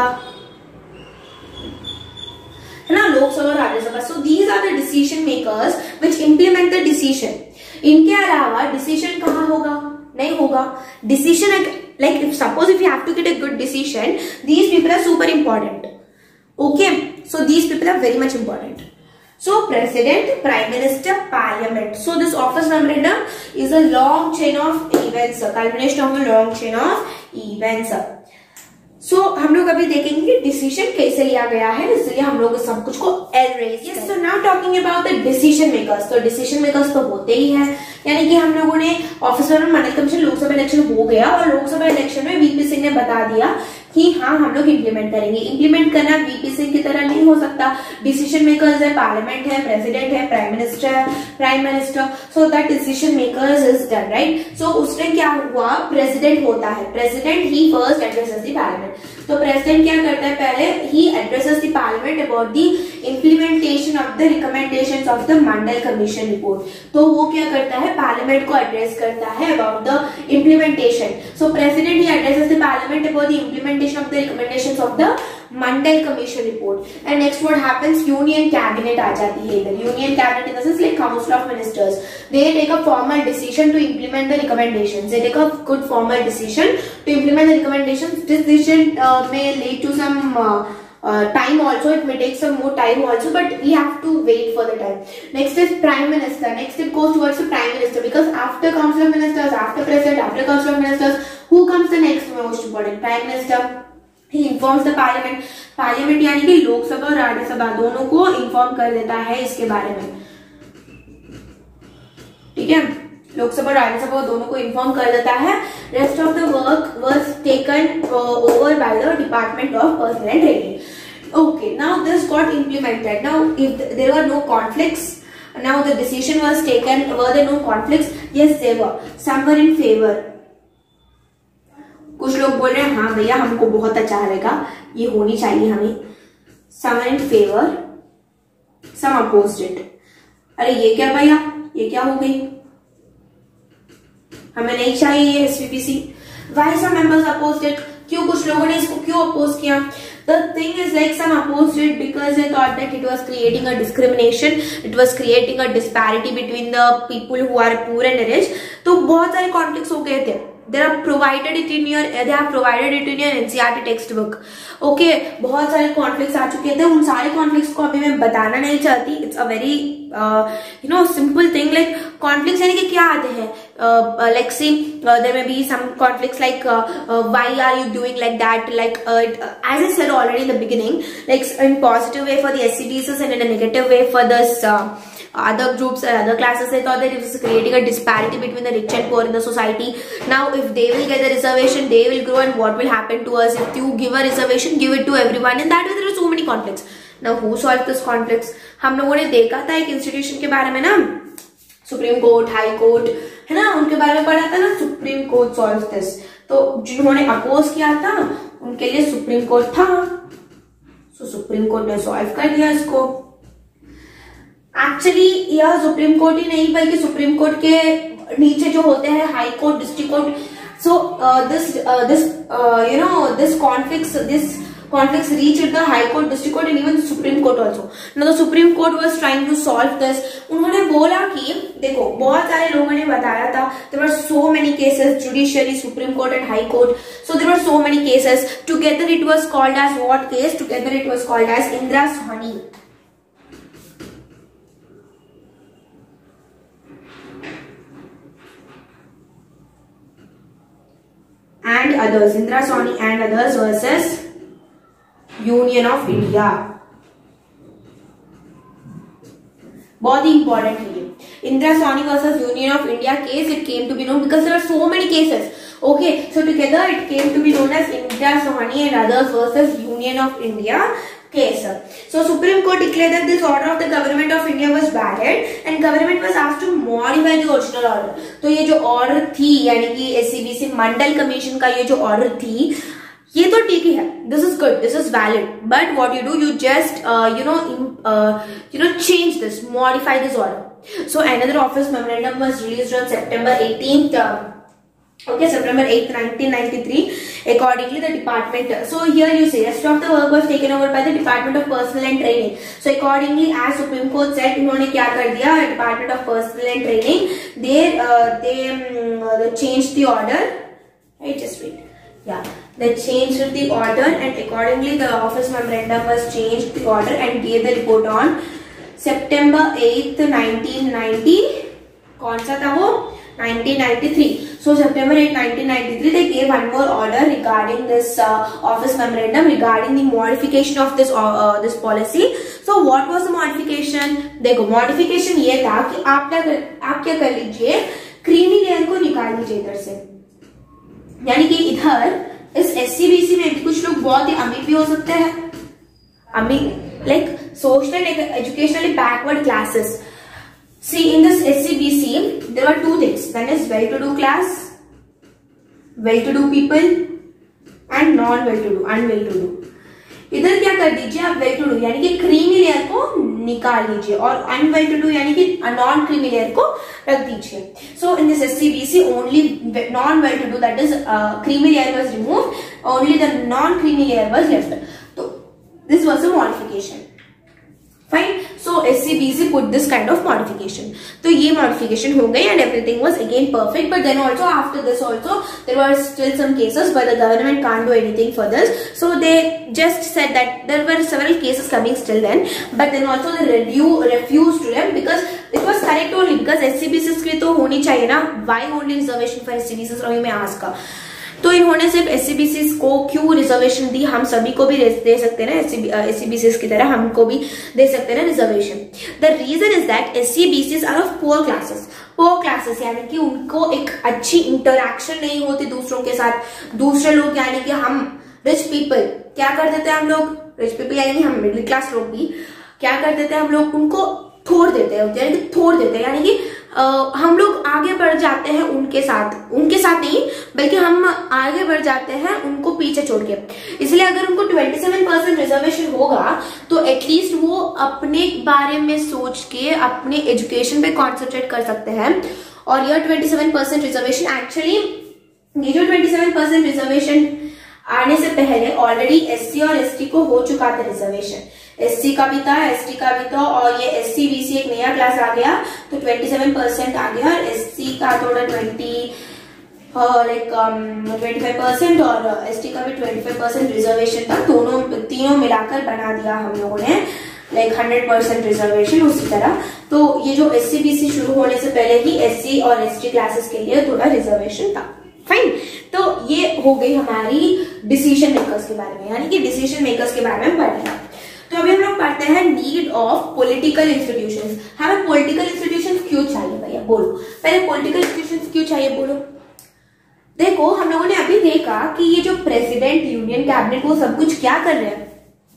है ना? लोकसभा और Rajya Sabha. So these are the decision makers which implement the decision. इनके अलावा डिसीजन कहाँ होगा? नहीं होगा. Decision like if suppose if you have to get a good decision, these people are super important. Okay, so these people are very much important. So president, prime minister, parliament. So this office memorandum is a long chain of events, a culmination of a long chain of events. So so, हम लोग अभी देखेंगे कि decision कैसे लिया गया है, इसलिए हम लोग सब कुछ को arrange. Yes, so now talking about the decision makers. तो डिसीजन मेकर्स तो होते ही हैं, यानी कि हम लोगों ने ऑफिस में मंडल कमीशन लोकसभा इलेक्शन हो गया और लोकसभा इलेक्शन में वीपी सिंह ने बता दिया कि हाँ हम लोग इंप्लीमेंट करेंगे. इंप्लीमेंट करना वीपी सिंह की तरह नहीं हो सकता. डिसीजन मेकर्स है, पार्लियामेंट है, प्रेसिडेंट है, प्राइम मिनिस्टर है, prime minister. So that decision makers is done, right. So उसने क्या हुआ? प्रेसिडेंट होता है. प्रेसिडेंट ही फर्स्ट एड्रेसेस द पार्लियामेंट. तो प्रेसिडेंट क्या करता है? पहले ही addresses the parliament about the implementation of the recommendations of the Mandal commission report. तो वो क्या करता है? पार्लियामेंट को एड्रेस करता है about the implementation. So president ही addresses the parliament about the implementation of the recommendations of the Mandal Commission report. And next what happens? Union cabinet आ जाती है इधर. Union cabinet in the sense like council of ministers. They take a formal decision to implement the recommendations. They take a good formal decision to implement the recommendations. This decision uh, may lead to some uh, uh, time also. It may take some more time also, but we have to wait for the time. Next is prime minister. Next it goes towards the prime minister, because after council of ministers, after president, after council of ministers, who comes the next most important? Prime minister. He informs the parliament. Parliament यानी कि लोकसभा और राज्यसभा दोनों को inform कर देता है इसके बारे में. ठीक है, लोकसभा और राज्यसभा दोनों को इन्फॉर्म कर देता है. Rest of the work was taken over by the department of personal and training. Okay, now this got implemented. Now if there were no conflicts, now the decision was taken. Were there no conflicts? Yes, there were. Some were in favor. कुछ लोग बोल रहे हैं हाँ भैया हमको बहुत अच्छा रहेगा, ये होनी चाहिए हमें. Some are in favor, some opposed it. अरे ये क्या भैया, ये क्या हो गई, हमें नहीं चाहिए ये एसवीपीसी. Why some members opposed it? क्यों कुछ लोगों ने इसको क्यों अपोज किया? The thing is like some opposed it because they thought that it was creating a discrimination, it was creating a disparity between the people who are poor and rich. तो बहुत सारे conflicts हो गए थे. They are provided it in your, they have provided it in your N C E R T textbook. Okay, बहुत सारे conflicts आ चुके थे. उन सारे conflicts को अभी मैं बताना नहीं चाहती. It's a very uh, you know simple thing. Like conflicts यानी कि क्या आते हैं? Uh, like see, uh, there may be some conflicts like uh, uh, why are you doing like that? Like uh, it, uh, as I said already in the beginning, like in positive way for the S C D Ss and in a negative way for this. Uh, other groups or other classes, they thought that it was creating a disparity between the rich and poor in the society. Now if they will get the reservation, they will grow, and what will happen to us if you give a reservation, give it to everyone, and that way there are so many conflicts. Now who solved this conflicts? हम लोगों ने देखा था एक institution के बारे में ना, सुप्रीम कोर्ट, हाई कोर्ट है ना, उनके बारे में पढ़ा था ना, सुप्रीम कोर्ट सॉल्व दिस। तो जिन्होंने अपोज किया था उनके लिए सुप्रीम कोर्ट था, सो सुप्रीम कोर्ट ने सॉल्व कर दिया इसको। एक्चुअली यह सुप्रीम कोर्ट ही नहीं बल्कि सुप्रीम कोर्ट के नीचे जो होते हैं high court, district court, so this this you know this conflicts this conflicts reached the high court, district court and even the supreme court also. Now the supreme court was trying to solve this. उन्होंने बोला कि देखो बहुत सारे लोगों ने बताया था, there were so many cases, judiciary, supreme court and high court, so there were so many cases. Together it was called as what case? Together it was called as Indira Sawhney. And others, Indira Sawhney and others versus union of India. बहुत ही important है ये, Indira Sawhney versus union of India case. It came to be known because there are so many cases, okay, so together it came to be known as Indira Sawhney and others versus union of India case. So Supreme Court declared that this order of the government of India was valid and government was asked to modify the original order. तो ये जो order थी यानी कि S C B C Mandal commission का ये जो order थी, ये तो ठीक ही है, this is good, this is valid, but what you do, you just uh, you know uh, you know change this, modify this order. So another office memorandum was released on September eighteenth, uh, okay, September eighth, nineteen ninety-three. Accordingly, the department, so here you see rest of the work was taken over by the Department of Personnel and Training. So accordingly, as Supreme Court said, उन्होंने क्या कर दिया, Department of Personnel and Training, they uh, they, um, they changed the order, right? Just wait. Yeah, they changed the order and accordingly the office memorandum was changed the order and gave the report on September eighth, nineteen ninety. कौन सा था वो? nineteen ninety-three. So September eighth, nineteen ninety-three, they gave one more order regarding this uh, office memorandum regarding the modification of this uh, uh, this policy. So what was the modification? देखो modification ये था कि आप क्या कर, आप क्या कर लीजिए, क्रीमी लेयर को निकाल लीजिए इधर से, यानी कि इधर इस S C B C में भी कुछ लोग बहुत ही अमीर भी हो सकते हैं, अमीर like social educationally backward classes. See, in this S C B C, there are two things. One is well-to-do class, well-to-do people, and non-well-to-do, unwell-to-do. इधर क्या कर दीजिए आप, well-to-do यानी कि क्रीमी लेयर को निकाल लीजिए और unwell-to-do यानी कि non-क्रीमी लेयर को रख दीजिए. So in this S C B C, only non-well-to-do, that is uh, creamy layer was removed, only the non-creamy layer was left. So this was a modification. Fine. So S C B C put this kind of modification. तो ये modification हो गई and everything was again perfect. But then also after this also there were still some cases where the government can't do anything for this. So they just said that there were several cases coming still then. But then also they review refused to them because it was correct only because S C B C की तो होनी चाहिए ना. Why only reservation for S C B C? अभी मैं ask का. तो इन्होंने सिर्फ S C B C को क्यों रिजर्वेशन दी, हम सभी को भी दे सकते हैं ना, S C B C की तरह हमको भी दे सकते हैं ना reservation. The reason is that S C B Cs are of poor classes. Poor classes यानी कि उनको एक अच्छी इंटरैक्शन नहीं होती दूसरों के साथ. दूसरे लोग यानी कि हम रिच पीपल क्या कर देते हैं, हम लोग रिच पीपल यानी कि हम मिडिल क्लास लोग भी क्या कर देते हैं, हम लोग उनको छोड़ देते हैं, यानी कि छोड़ देते हैं, यानी कि Uh, हम लोग आगे बढ़ जाते हैं उनके साथ, उनके साथ नहीं बल्कि हम आगे बढ़ जाते हैं उनको पीछे छोड़ के. इसलिए अगर उनको सत्ताईस परसेंट रिजर्वेशन होगा तो एटलीस्ट वो अपने बारे में सोच के अपने एजुकेशन पे कॉन्सेंट्रेट कर सकते हैं. और यह सत्ताईस परसेंट रिजर्वेशन एक्चुअली ये जो सत्ताईस परसेंट रिजर्वेशन आने से पहले ऑलरेडी एससी और एसटी को हो चुका था रिजर्वेशन. एससी का भी था, एसटी का भी था, और ये एससी बीसी एक नया क्लास आ गया तो सत्ताईस परसेंट आ गया. एससी का थोड़ा twenty like twenty five percent और एसटी का भी ट्वेंटी फाइव परसेंट रिजर्वेशन था. दोनों तीनों मिलाकर बना दिया हम लोगों ने लाइक हंड्रेड परसेंट रिजर्वेशन. उसी तरह तो ये जो एससी बीसी शुरू होने से पहले ही एससी और एसटी क्लासेस के लिए थोड़ा रिजर्वेशन था. फाइन. तो ये हो गई हमारी डिसीजन मेकर्स के बारे में, यानी कि डिसीजन मेकर्स के बारे में पढ़ना. तो अभी हम लोग पढ़ते हैं नीड ऑफ पॉलिटिकल इंस्टीट्यूशंस। हमें पॉलिटिकल इंस्टीट्यूशंस क्यों चाहिए भैया, बोलो पहले पॉलिटिकल इंस्टीट्यूशंस क्यों चाहिए बोलो। देखो हम लोगों ने अभी देखा कि ये जो प्रेसिडेंट, यूनियन कैबिनेट, वो सब कुछ क्या कर रहे हैं,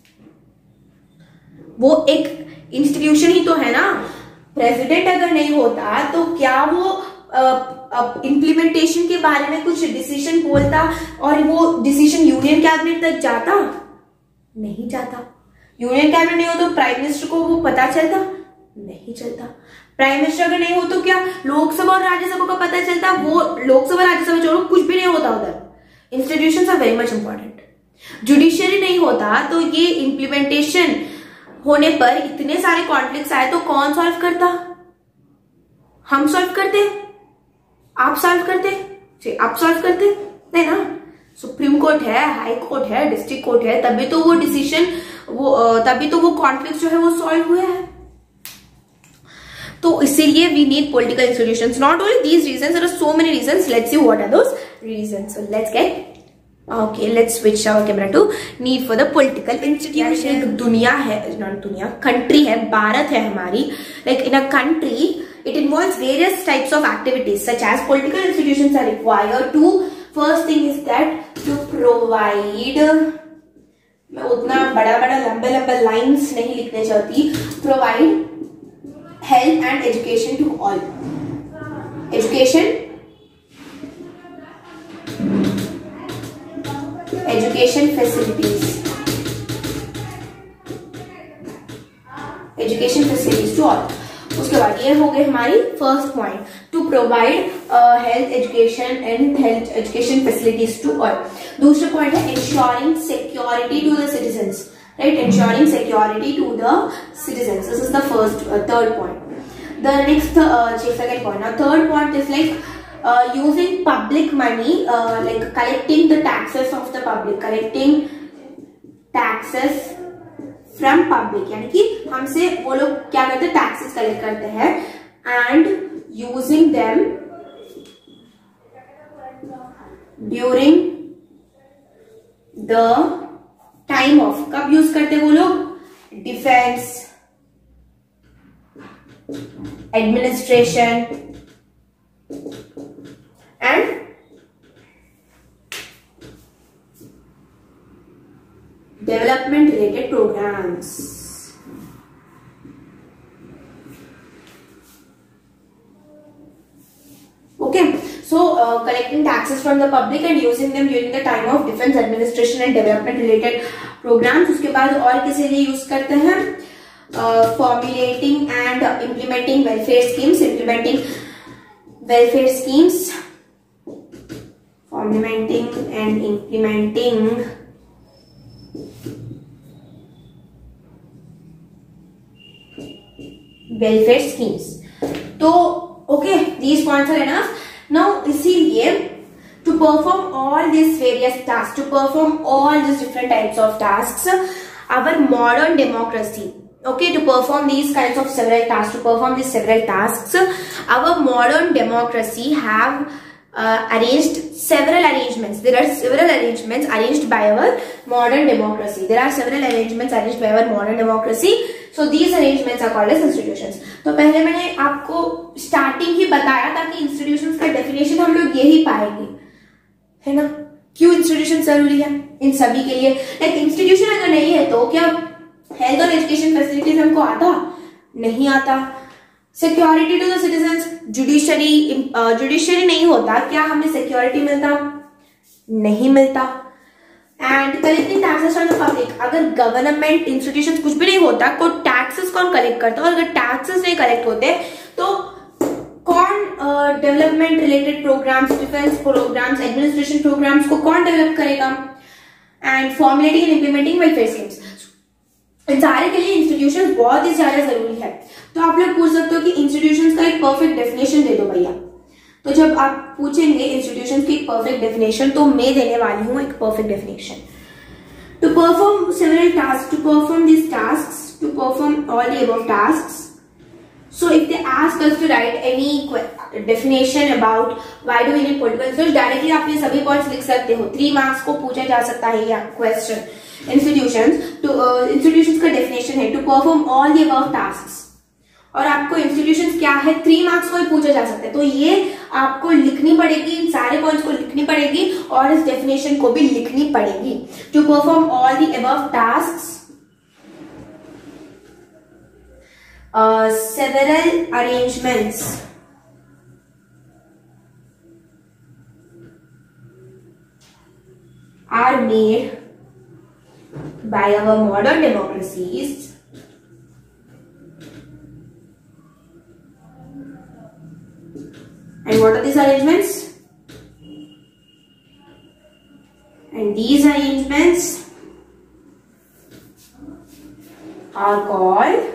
वो एक इंस्टीट्यूशन ही तो है ना। प्रेसिडेंट अगर नहीं होता तो क्या वो इम्प्लीमेंटेशन के बारे में कुछ डिसीजन बोलता और वो डिसीजन यूनियन कैबिनेट तक जाता? नहीं जाता। यूनियन कैबिनेट नहीं हो तो प्राइम मिनिस्टर को वो पता चलता? नहीं चलता। प्राइम मिनिस्टर अगर नहीं हो तो क्या लोकसभा और राज्यसभा को पता चलता? वो लोकसभा राज्यसभा छोड़ो, कुछ भी नहीं होता उधर। Institutions are very much important. Judiciary नहीं होता तो ये इम्प्लीमेंटेशन होने पर इतने सारे कॉन्फ्लिक्ट्स आए तो कौन सॉल्व करता? हम सॉल्व करते? आप सॉल्व करते? आप सॉल्व करते? नहीं ना। सुप्रीम कोर्ट है, हाई कोर्ट है, डिस्ट्रिक्ट कोर्ट है, तभी तो वो डिसीजन, वो तभी तो वो कॉन्फ्लिक्ट जो है वो सॉल्व हुए हैं। तो इसीलिए we need political institutions. Not only these reasons, there are so many reasons. Let's see what are those reasons. So let's get okay, let's switch our camera to need for the political institution. एक दुनिया है, not दुनिया, country है, भारत है हमारी। Like in a country it involves various types of activities such as political institutions are required to, first thing is that to provide, मैं उतना बड़ा बड़ा लंबे लंबे लाइन्स नहीं लिखने चाहती, provide health and education to all, education education facilities education facilities to all। उसके बाद ये हो गए हमारी first point, to provide health education and health education facilities to all. दूसरा पॉइंट है ensuring security to the citizens, right, ensuring security to the citizens. This is the first third point. The next second point, now third point is like using public money, like collecting the taxes of the public, collecting taxes from public, यानी कि हमसे वो लोग क्या करते हैं, taxes collect करते हैं, and using them during the time of, कब यूज करते वो लोग, defence, administration and development related programs। Okay, so uh, collecting taxes from the public and using them during the time of defense, administration and development related programs। उसके बाद और किसी लिए use करते हैं, formulating and implementing welfare schemes, implementing welfare schemes, formulating and implementing welfare schemes। तो okay, these points are enough। now इसीलिए to perform all these various tasks, to perform all these different types of tasks, our modern democracy, okay, to perform these kinds of several tasks, to perform these several tasks, our modern democracy have uh, arranged several arrangements. There are several arrangements arranged by our modern democracy. There are several arrangements arranged by our modern democracy. So these arrangements are called as institutions। तो पहले मैंने आपको starting ही बताया था कि institutions का definition हम लोग यही पाएंगे, है ना। क्यों इंस्टीट्यूशन जरूरी है इन सभी के लिए। लाइक इंस्टीट्यूशन अगर नहीं है तो क्या हेल्थ और एजुकेशन फैसिलिटीज हमको आता? नहीं आता। Security to the citizens, judiciary judiciary नहीं होता, क्या हमें सिक्योरिटी मिलता? नहीं मिलता। And collecting taxes from the public, अगर गवर्नमेंट इंस्टीट्यूशन कुछ भी नहीं होता तो टैक्सेस कौन कलेक्ट करता? और अगर टैक्सेस नहीं कलेक्ट होते तो कौन development related programmes, defence programmes, administration programmes को कौन डेवलप करेगा? And formulating and implementing welfare schemes. इन सारे के लिए इंस्टीट्यूशन बहुत ही ज्यादा जरूरी है। तो आप लोग पूछ सकते हो कि इंस्टीट्यूशंस का एक परफेक्ट डेफिनेशन दे दो भैया। तो जब आप पूछेंगे इंस्टीट्यूशंस की एक परफेक्ट डेफिनेशन, तो मैं देने वाली हूं एक perfect definition. To perform several task, to perform this task, to perform all the above task. So if they ask us to write any definition about why do we need political institutions, directly आप ये सभी points लिख सकते हो। Three marks को पूछा जा सकता है यह क्वेश्चन। इंस्टीट्यूशंस, तो इंस्टीट्यूशंस का डेफिनेशन डेफिनेशन है to perform all the above tasks, और आपको इंस्टीट्यूशंस क्या है थ्री मार्क्स को ही पूछा जा सकता है, तो ये आपको लिखनी पड़ेगी, इन सारे पॉइंट्स को लिखनी पड़ेगी और इस डेफिनेशन को भी लिखनी पड़ेगी। To perform all the above tasks, several arrangements are made by our modern democracies and what are these arrangements? And these arrangements are called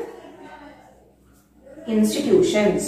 institutions.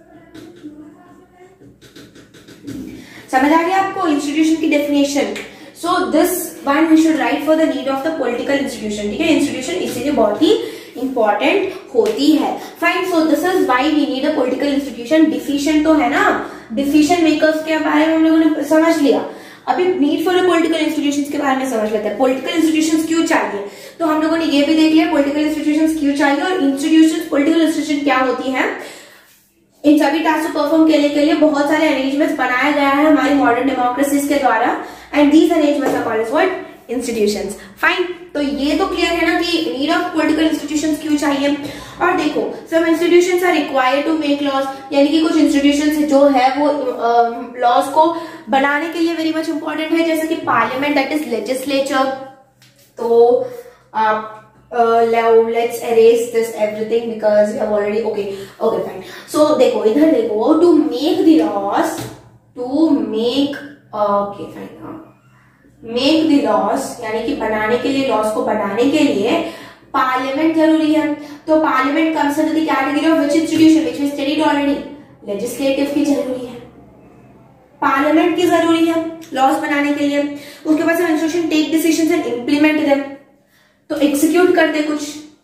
समझ आ गया आपको इंस्टीट्यूशन की definition? So this one we should write for the need of the political institution. ठीक है, institution इसीलिए बहुत ही इंपॉर्टेंट होती है. Fine, so this is why we need a political institution. Decision तो है ना, डिसीजन मेकर्स के बारे में हम लोगों ने समझ लिया. अभी need for a political institutions के बारे में समझ लेते हैं. पॉलिटिकल इंस्टीट्यूशंस क्यों चाहिए, तो हम लोगों ने ये भी देख लिया पॉलिटिकल इंस्टीट्यूशंस क्यों चाहिए और इंस्टीट्यूशंस पॉलिटिकल इंस्टीट्यूशन क्या होती है. इन सभी टास्क को परफॉर्म करने के लिए बहुत सारे अरेंजमेंट्स बनाया गया है हमारी मॉडर्न डेमोक्रेसीज के द्वारा, and these arrangements are called as what, institutions. Fine, तो ये तो क्लियर है ना कि नीड ऑफ पॉलिटिकल इंस्टीट्यूशंस क्यों चाहिए. और देखो, some institutions are required to make laws, यानी कि कुछ इंस्टीट्यूशंस जो है वो लॉज uh, को बनाने के लिए वेरी मच इंपॉर्टेंट है, जैसे कि पार्लियामेंट, दैट इज लेजिस्लेचर. तो uh, Uh, let's erase this everything because we have already okay okay fine. So देखो इधर देखो, to make the laws, to make okay fine हाँ make the laws यानी कि बनाने के लिए, लॉस को बनाने के लिए पार्लियामेंट जरूरी है. तो parliament comes under the category of which institution which we studied already. Legislative की जरूरी है, पार्लियामेंट की जरूरी है लॉस बनाने के लिए. उसके बाद सब institution take decisions and implement them, तो एग्जीक्यूट करते कुछ.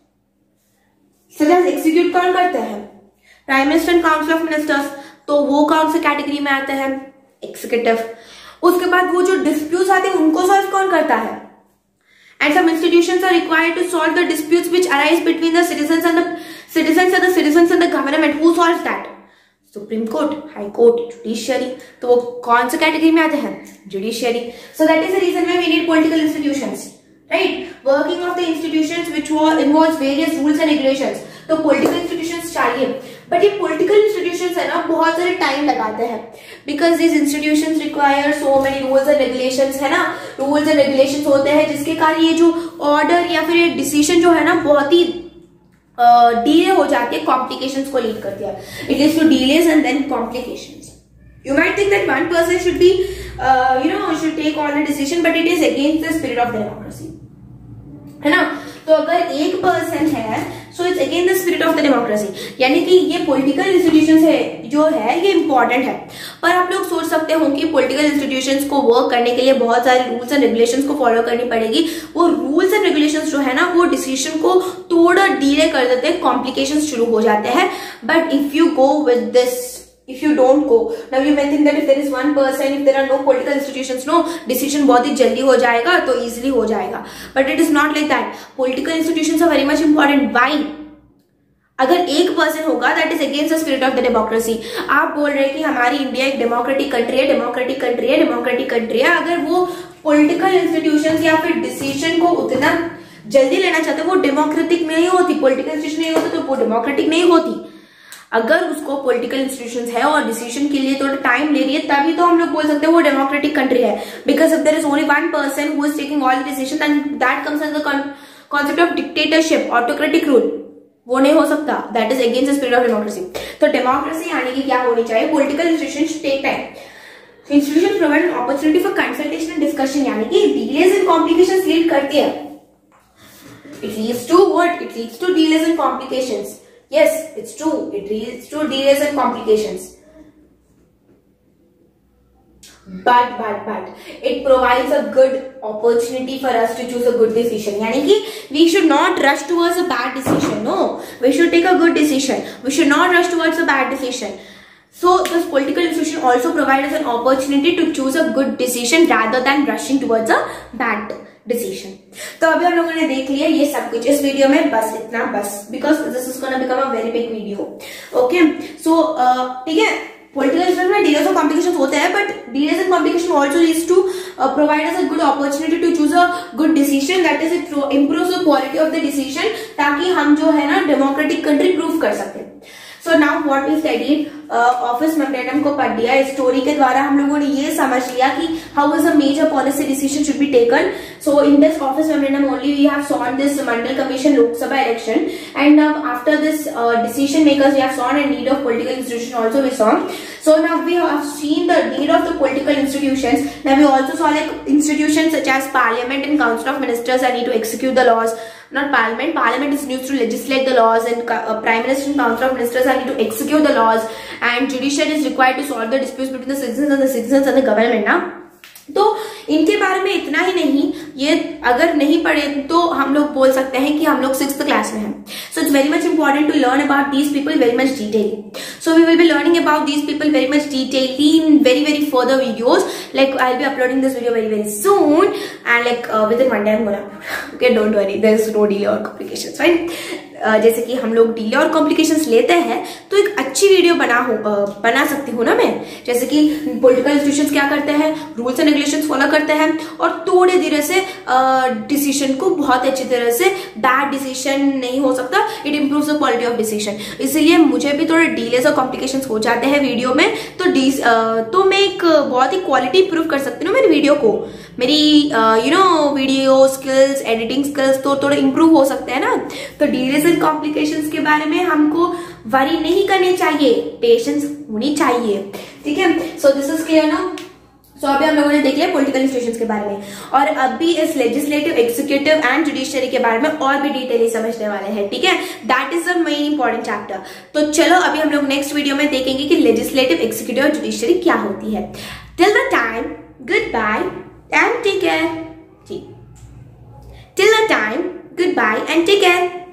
सर एग्जीक्यूट कौन करते हैं, prime minister and council of ministers, तो वो कौन से कैटेगरी में आते हैं, एग्जीक्यूटिव. उसके बाद वो जो डिस्प्यूट्स आते हैं उनको सॉल्व कौन करता है. And some institutions are required to solve the disputes which arise between the citizens and the citizens and the citizens and the government. Who solves that, supreme court, high court, judiciary. तो वो कौन से category में आते हैं, judiciary. So that is the reason why we need political institutions, right? Working of the institutions which involves various rules and regulations. तो political institutions चाहिए, but ये political institutions है ना बहुत सारे टाइम लगाते हैं, because these institutions require so many rules and regulations है ना. rules and regulations होते हैं जिसके कारण ये जो order या फिर ये decision जो है ना बहुत ही डिले uh, हो जाती है, complications को lead करती है. It leads to delays and then complications. You might think that one person should be, uh, you know, should take all the decision, but it is against the spirit of the democracy. है ना. तो अगर एक person है, so it's again the spirit of the democracy, यानी कि ये political institutions है जो है ये इंपॉर्टेंट है. पर आप लोग सोच सकते हो कि पॉलिटिकल इंस्टीट्यूशंस को वर्क करने के लिए बहुत सारे रूल्स एंड रेगुलेशंस को फॉलो करनी पड़ेगी. वो रूल्स एंड रेगुलेशंस जो है ना वो डिसीजन को थोड़ा डिले कर देते हैं, कॉम्प्लिकेशंस शुरू हो जाते हैं. But if you go with this, if you don't go, now you may think that if there is one person, if there are no political institutions, no decision बहुत ही जल्दी हो जाएगा, तो easily हो जाएगा. But it is not like that. Political institutions are very much important. Why? अगर एक person होगा that is against the spirit of the democracy. आप बोल रहे हैं कि हमारी इंडिया एक डेमोक्रेटिक कंट्री है, डेमोक्रेटिक कंट्री है, डेमोक्रेटिक कंट्री है. अगर वो पॉलिटिकल इंस्टीट्यूशंस या फिर डिसीजन को उतना जल्दी लेना चाहते, वो डेमोक्रेटिक नहीं होती. पॉलिटिकल इंस्टीट्यूशन नहीं होता तो वो डेमोक्रेटिक नहीं होती. अगर उसको पॉलिटिकल इंस्टीट्यूशंस है और डिसीजन के लिए थोड़ा टाइम ले रही है, तभी तो हम लोग बोल सकते हैं वो डेमोक्रेटिक कंट्री है. Because if there is only one person who is taking all the decision, and that comes under the concept of dictatorship, autocratic rule. वो नहीं हो सकता, that is against the spirit of democracy. तो democracy आने की क्या होनी चाहिए, political institutions take time. Institutions provide an opportunity for consultation and discussion, यानी कि डिलेज एंड कॉम्प्लिकेशंस लीड करती है. It leads to what, it leads to delays and complications. Yes, it's true. It leads to delays and complications. But, but, but, it provides a good opportunity for us to choose a good decision. यानी कि we should not rush towards a bad decision. No, we should take a good decision. We should not rush towards a bad decision. So, this political institution also provides us an opportunity to choose a good decision rather than rushing towards a bad decision. तो अभी हम लोगों ने देख लिया ये सब कुछ इस वीडियो में, बस इतना बस, because this is gonna become a very big video. Okay, so ठीक है, पॉलिटिकल रिसर्च में डिलेस और कॉम्प्लिकेशन होते हैं, but delays and complication also leads to provide us a good opportunity to choose a good decision, that is it improves the quality of the decision, ताकि हम जो है ना डेमोक्रेटिक कंट्री प्रूव कर सकते हैं। So now what we studied, office memorandum को पढ़ लिया, स्टोरी के द्वारा हम लोगों ने ये समझ लिया कि how is a major policy decision should be taken. So in this office memorandum only we have sworn this Mandal commission Lok Sabha election, and now after this decision makers we have sworn and need of political institution also we saw. So now we have seen the need of the political institutions. Now we also saw like institutions such as Parliament and Council of Ministers that need to execute the laws. Not Parliament. Parliament is used to legislate the laws, and uh, Prime Minister and Council of Ministers are need to execute the laws. And Judiciary is required to solve the disputes between the citizens and the citizens and the government. Now, तो इनके बारे में इतना ही नहीं, ये अगर नहीं पढ़े तो हम लोग बोल सकते हैं कि हम लोग सिक्स्थ क्लास में हैं। So it's very much important to learn about these people very much detailly. So we will be learning about these people very much detailedly in very very further videos. Like I'll be uploading this video very very soon, and like uh, within one day I'm gonna upload. Okay, don't worry, there is no delay or complications, right? Uh, जैसे कि हम लोग delay और complications लेते हैं तो एक अच्छी वीडियो बना हो uh, बना सकती हूँ ना मैं। जैसे कि पॉलिटिकल इंस्टीट्यूशंस क्या करते हैं, रूल्स एंड रेगुलेशंस फॉलो करते हैं और थोड़े धीरे से डिसीजन uh, को बहुत अच्छी तरह से, बैड डिसीजन नहीं हो सकता, it improves the quality of decision. इसीलिए मुझे भी थोड़े डिलेस और कॉम्प्लिकेशंस हो जाते हैं वीडियो में, तो डी uh, तो मैं एक बहुत ही क्वालिटी इंप्रूव कर सकती हूँ मेरी वीडियो को, मेरी you know video skills, editing skills तो थोड़े इंप्रूव हो सकते हैं ना। तो डिलेस एंड कॉम्प्लिकेशंस के बारे में हमको वरी नहीं करनी चाहिए, पेशेंस होनी चाहिए, ठीक है। So this is clear now. So अभी हम लोगों ने देख लिया पॉलिटिकल इंस्टीट्यूशंस के बारे में, और अभी इस लेजिस्लेटिव, एग्जीक्यूटिव एंड जुडिशियरी के बारे में और भी डिटेल समझने वाले हैं, ठीक है। That is the main important chapter. तो चलो अभी हम लोग नेक्स्ट वीडियो में देखेंगे कि लेजिस्लेटिव, एग्जीक्यूटिव और जुडिशियरी क्या होती है। Till the time, goodbye and take care. Till the time, goodbye and take care.